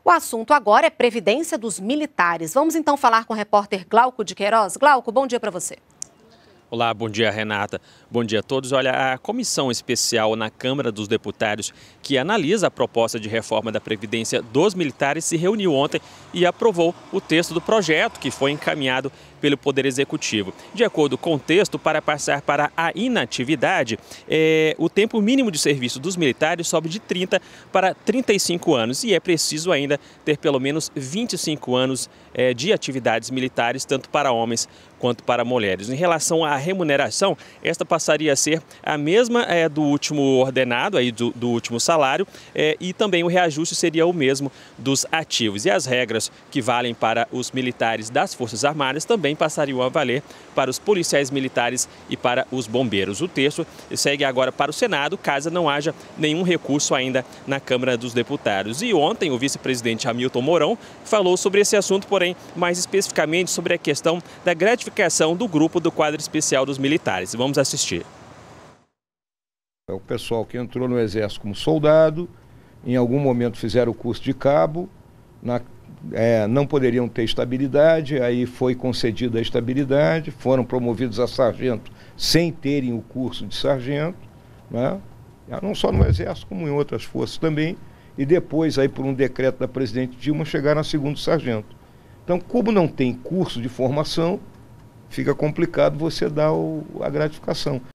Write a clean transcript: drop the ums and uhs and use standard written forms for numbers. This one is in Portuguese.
O assunto agora é previdência dos militares. Vamos então falar com o repórter Glauco de Queiroz. Glauco, bom dia para você. Olá, bom dia, Renata. Bom dia a todos. Olha, a comissão especial na Câmara dos Deputados que analisa a proposta de reforma da Previdência dos militares se reuniu ontem e aprovou o texto do projeto que foi encaminhado pelo Poder Executivo. De acordo com o texto, para passar para a inatividade, o tempo mínimo de serviço dos militares sobe de 30 para 35 anos e é preciso ainda ter pelo menos 25 anos de atividades militares, tanto para homens quanto para mulheres. Em relação à remuneração, esta passaria a ser a mesma do último ordenado, do último salário, e também o reajuste seria o mesmo dos ativos. E as regras que valem para os militares das Forças Armadas também passariam a valer para os policiais militares e para os bombeiros. O texto segue agora para o Senado, caso não haja nenhum recurso ainda na Câmara dos Deputados. E ontem o vice-presidente Hamilton Mourão falou sobre esse assunto, porém mais especificamente sobre a questão da gratificação do grupo do quadro especial dos militares. Vamos assistir. É o pessoal que entrou no Exército como soldado, em algum momento fizeram o curso de cabo, não poderiam ter estabilidade, aí foi concedida a estabilidade, foram promovidos a sargento sem terem o curso de sargento, né? Não só no Exército, como em outras forças também, e depois, aí, por um decreto da presidente Dilma, chegaram a segundo sargento. Então, como não tem curso de formação, fica complicado você dar a gratificação.